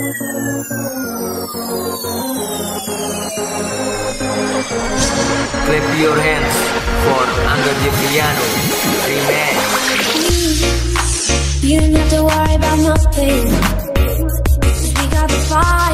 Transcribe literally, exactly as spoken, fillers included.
Clap your hands for Angga Jevriano Remix. You don't have to worry about nothing. We got the fire.